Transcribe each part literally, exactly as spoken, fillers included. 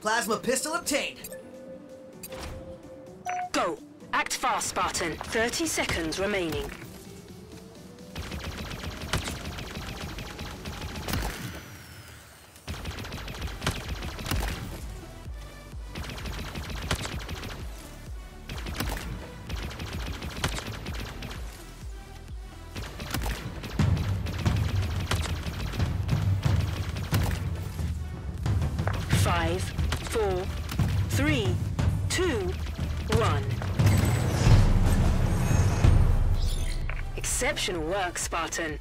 Plasma pistol obtained. Go. Act fast, Spartan. thirty seconds remaining. Five, four, three, two, one. Exceptional work, Spartan.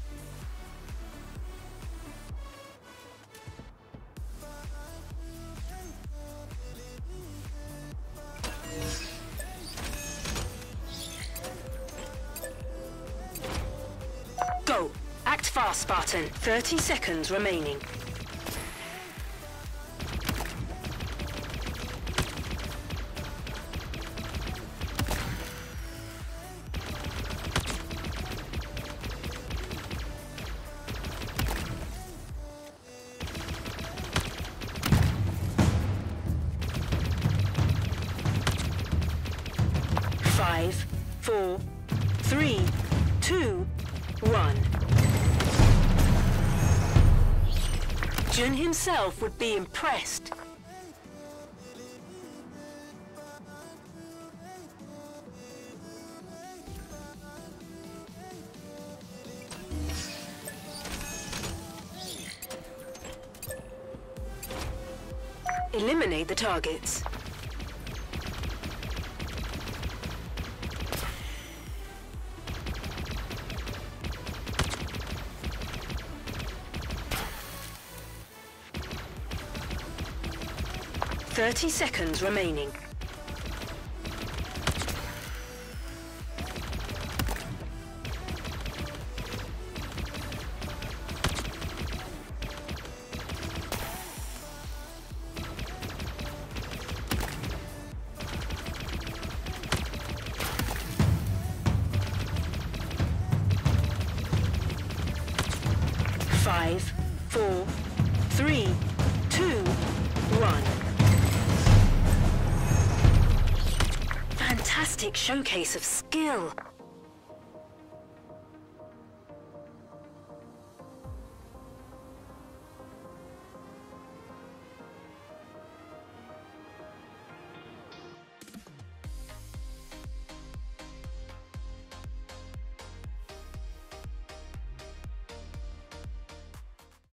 Go. Act fast, Spartan. thirty seconds remaining. Five, four, three, two, one. Jun himself would be impressed. Eliminate the targets. thirty seconds remaining. Five, four, three, two, one. Fantastic showcase of skill.